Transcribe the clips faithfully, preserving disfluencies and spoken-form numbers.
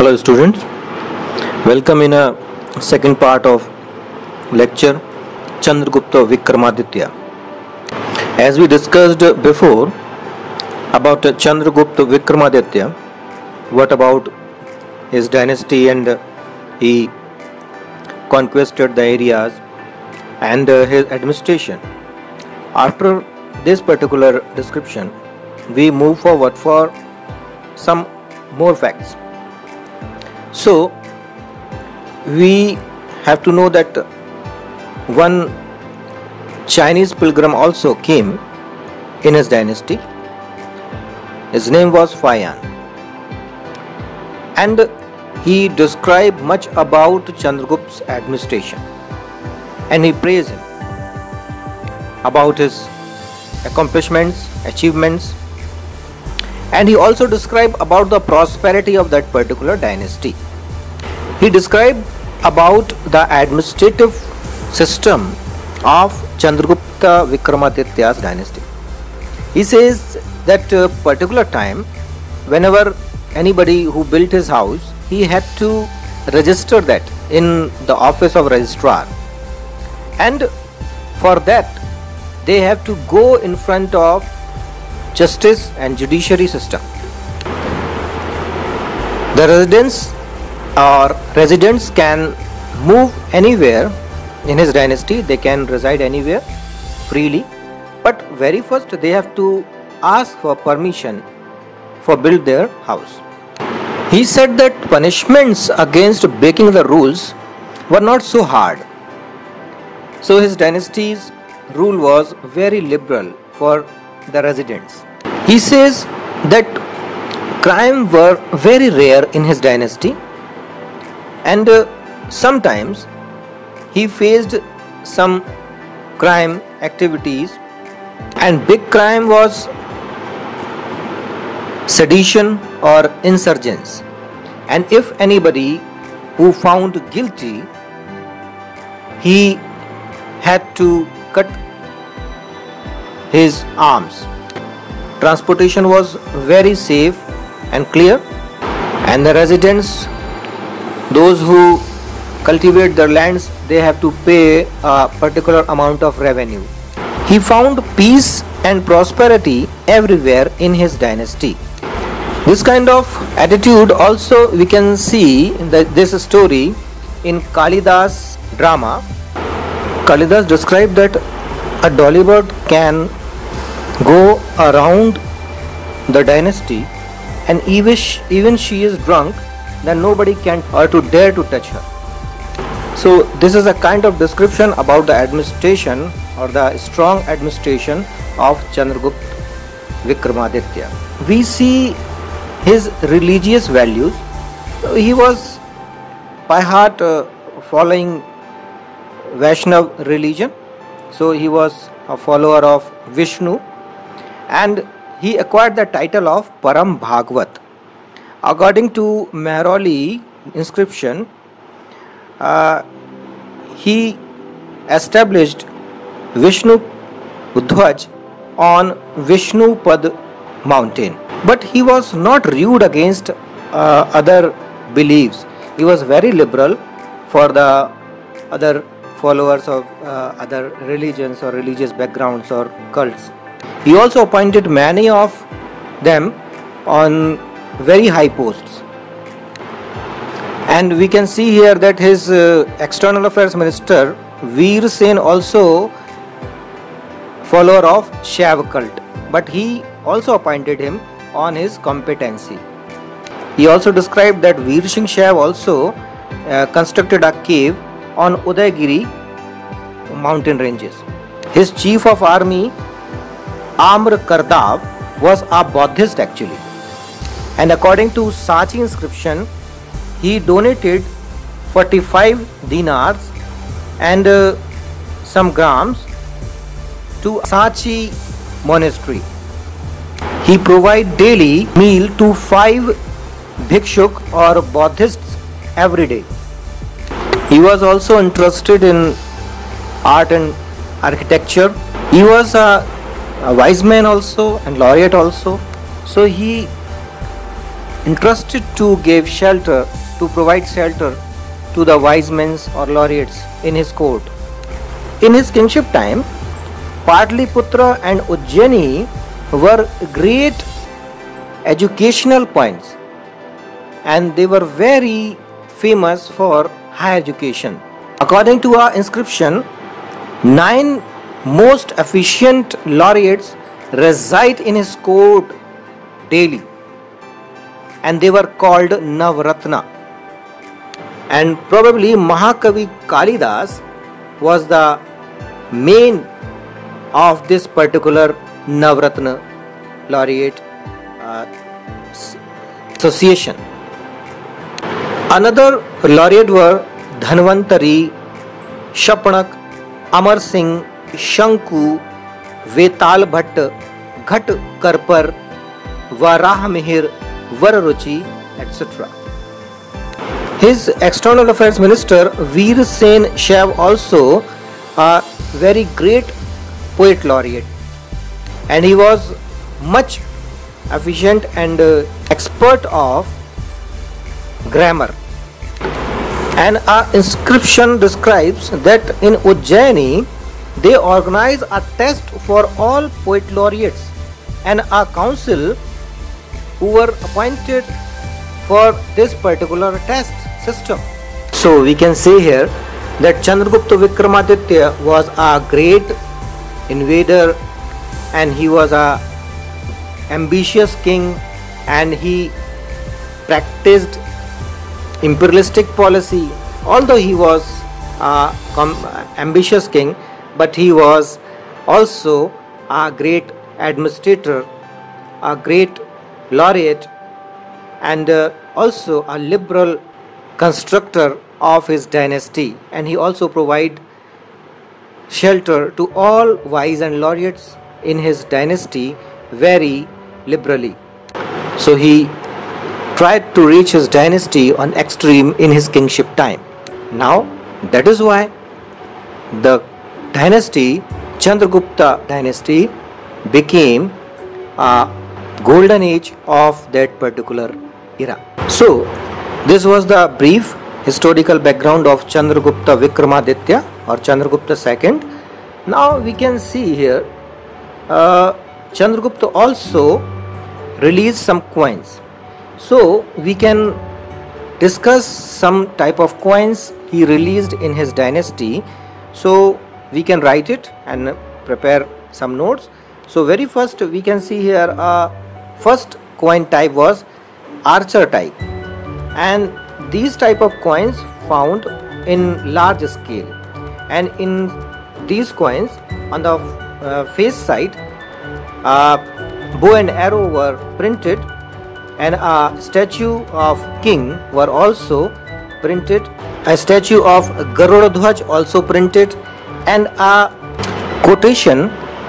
Hello students, welcome in a second part of lecture Chandragupta Vikramaditya. As we discussed before about Chandragupta Vikramaditya, what about his dynasty, and he conquered the areas and his administration. After this particular description, we move forward for some more facts. So we have to know that one Chinese pilgrim also came in his dynasty. His name was Fayan, and he described much about Chandragupta's administration, and he praised him about his accomplishments, achievements, and he also described about the prosperity of that particular dynasty. He described about the administrative system of Chandragupta Vikramaditya's dynasty. He says that uh, particular time, whenever anybody who built his house, he had to register that in the office of registrar, and for that they have to go in front of justice and judiciary system. The residents or residents can move anywhere in his dynasty. They can reside anywhere freely, but very first they have to ask for permission for build their house. He said that punishments against breaking the rules were not so hard. So his dynasty's rule was very liberal for the residents. He says that crime were very rare in his dynasty, and uh, sometimes he faced some crime activities, and big crime was sedition or insurgents, and if anybody who found guilty, he had to cut his arms. Transportation was very safe and clear, and the residents, those who cultivate their lands, they have to pay a particular amount of revenue. He found peace and prosperity everywhere in his dynasty. This kind of attitude also we can see in the, this story in Kalidas drama. Kalidas described that a dolly bird can go around the dynasty, and even she, even she is drunk, then nobody can or to dare to touch her. So this is a kind of description about the administration or the strong administration of Chandragupta Vikramaditya. We see his religious values. He was by heart uh, following Vaishnav religion, so he was a follower of Vishnu, and he acquired the title of Param Bhagavat. According to Mehrauli inscription, uh, he established Vishnu Dhwaj on Vishnu Pad mountain, but he was not rude against uh, other beliefs. He was very liberal for the other followers of uh, other religions or religious backgrounds or cults. He also appointed many of them on very high posts, and we can see here that his uh, external affairs minister Veer Sen also follower of Shaiva cult, but he also appointed him on his competency. He also described that Veer Singh Shaiv also uh, constructed a cave on Udaygiri mountain ranges. His chief of army Amr Kardav was a Buddhist actually, and according to Sachi inscription, he donated forty-five dinars and uh, some grams to Sachi monastery. He provided daily meal to five bhikshuk or Buddhists every day. He was also interested in art and architecture. He was a, a wise man also and laureate also. So he entrusted to give shelter, to provide shelter to the wise men or laureates in his court. In his kingship time, Patliputra and Ujjaini were great educational points, and they were very famous for higher education. According to our inscription, nine most efficient laureates reside in his court daily, and they were called Navratna. And probably Mahakavi Kalidas was the main of this particular Navratna laureate uh, association. Another laureate were Dhanvantari, Shapanak, Amar Singh, Shanku, Vetal Bhatt, Ghat Karpar, Varah Mihir, Vararuchi, et cetera. His external affairs minister Veer Sen Shaiv also a very great poet laureate, and he was much efficient and uh, expert of grammar. And our inscription describes that in Ujjaini they organize a test for all poet laureates and a council who were appointed for this particular test system. So we can say here that Chandragupta Vikramaditya was a great invader, and he was a ambitious king, and he practiced imperialistic policy. Although he was a ambitious king, but he was also a great administrator, a great laureate, and uh, also a liberal constructor of his dynasty, and he also provided shelter to all wise and laureates in his dynasty very liberally. So he tried to reach his dynasty on extreme in his kingship time. Now that is why the dynasty, Chandragupta dynasty, became a golden age of that particular era. So this was the brief historical background of Chandragupta Vikramaditya or Chandragupta second. Now we can see here uh, Chandragupta also released some coins. So we can discuss some type of coins he released in his dynasty. So we can write it and prepare some notes. So very first we can see here uh, first coin type was archer type, and these type of coins found in large scale, and in these coins on the uh, face side uh, bow and arrow were printed, and a statue of king were also printed, a statue of Garuda Dhwaj also printed, and a quotation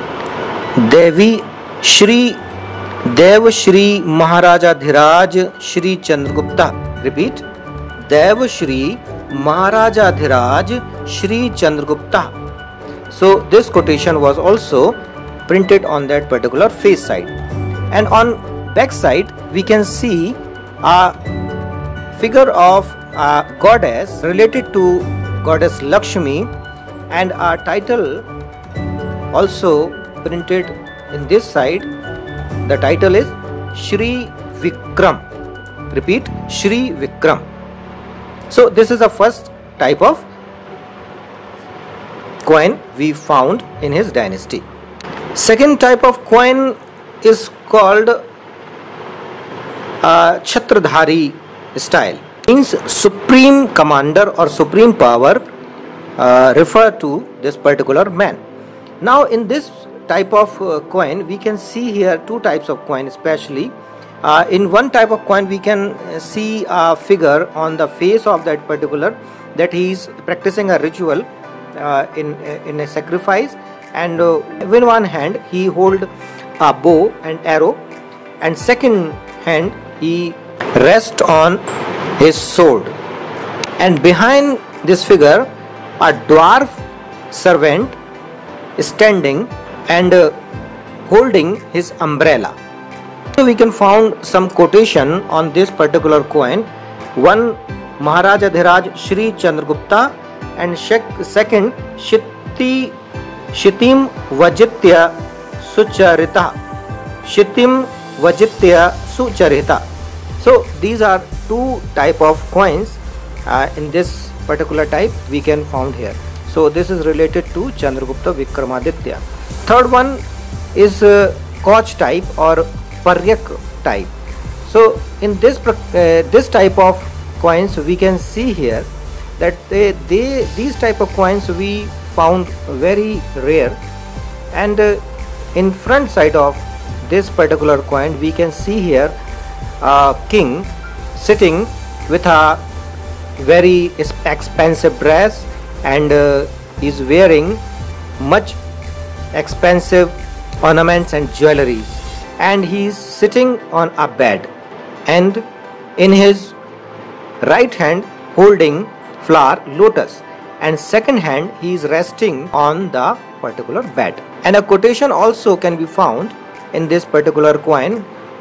Devi Shri Dev Shri Maharaja Dhiraj Shri Chandragupta. Repeat, Dev Shri Maharaja Dhiraj Shri Chandragupta. So this quotation was also printed on that particular face side, and on back side we can see a figure of a goddess related to goddess Lakshmi, and a title also printed in this side. The title is Shri Vikram. Repeat, Shri Vikram. So this is the first type of coin we found in his dynasty. Second type of coin is called uh, Chhatradhari style. Means supreme commander or supreme power uh, refer to this particular man. Now in this type of uh, coin we can see here two types of coin especially. Uh, in one type of coin we can see a figure on the face of that particular, that he is practicing a ritual uh, in in a sacrifice, and uh, in one hand he hold a bow and arrow, and second hand he rests on his sword, and behind this figure a dwarf servant is standing and uh, holding his umbrella. So we can found some quotation on this particular coin. One, Maharaja Dhiraj Shri Chandragupta, and second, Shiti Shitim Vajitya Sucharita. Shitim Vajitya Sucharita. So these are two type of coins uh, in this particular type we can found here. So this is related to Chandragupta Vikramaditya. Third one is uh, Koch type or Paryak type. So in this uh, this type of coins we can see here that they, they these type of coins we found very rare, and uh, in front side of this particular coin we can see here a king sitting with a very expensive dress, and uh, is wearing much expensive ornaments and jewelry, and he is sitting on a bed, and in his right hand holding flower lotus, and second hand he is resting on the particular bed. And a quotation also can be found in this particular coin.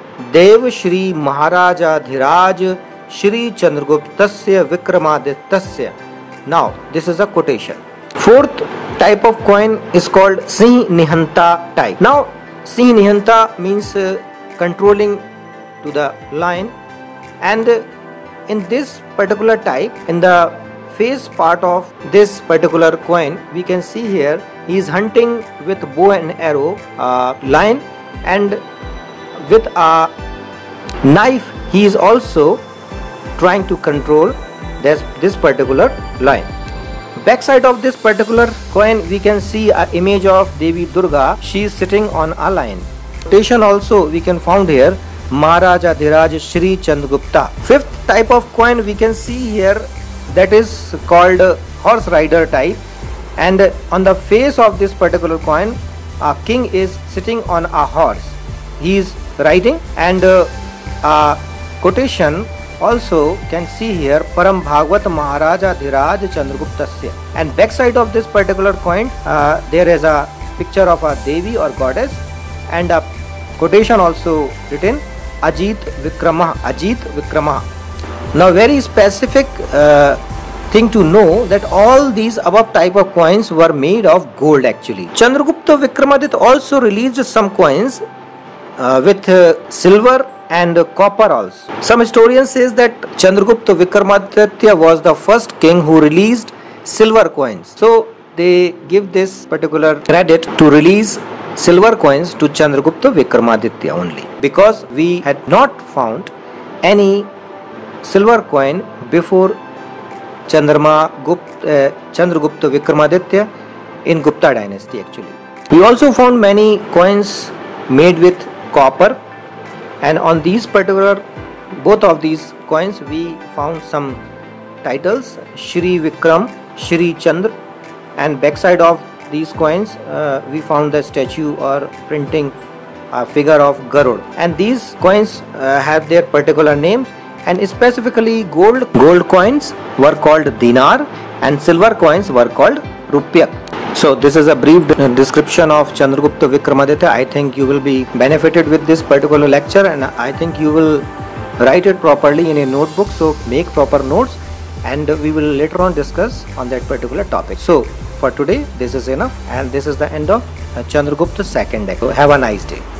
Dev Shri Maharaja Dhiraj Shri Chandraguptasya Vikramadittasya. Now this is a quotation. Fourth type of coin is called Singh Nihanta type. Now Singh Nihanta means uh, controlling to the lion, and uh, in this particular type, in the face part of this particular coin we can see here he is hunting with bow and arrow uh, lion, and with a knife he is also trying to control this, this particular lion. Backside of this particular coin we can see an image of Devi Durga. She is sitting on a lion. Quotation also we can found here, Maharaja Dhiraj Shri Chandragupta. Fifth type of coin we can see here, that is called horse rider type, and on the face of this particular coin a king is sitting on a horse. He is riding, and uh, a quotation also can see here, Param Bhagvat Maharaja Dhiraj Chandraguptasya. And backside of this particular coin uh, there is a picture of a Devi or goddess, and a quotation also written, Ajit Vikrama, Ajit Vikrama. Now very specific uh, thing to know that all these above type of coins were made of gold actually. Chandragupta Vikramaditya also released some coins uh, with uh, silver and uh, copper also. Some historians says that Chandragupta Vikramaditya was the first king who released silver coins. So they give this particular credit to release silver coins to Chandragupta Vikramaditya only, because we had not found any silver coin before Chandrama Gupta, uh, Chandragupta Vikramaditya in Gupta dynasty actually. We also found many coins made with copper, and on these particular both of these coins we found some titles, Shri Vikram, Shri Chandra, and backside of these coins uh, we found the statue or printing a figure of Garud, and these coins uh, have their particular names, and specifically gold gold coins were called dinar and silver coins were called rupya. So this is a brief description of Chandragupta Vikramaditya. I think you will be benefited with this particular lecture, and I think you will write it properly in a notebook. So make proper notes, and we will later on discuss on that particular topic. So for today this is enough, and this is the end of Chandragupta second deck. So have a nice day.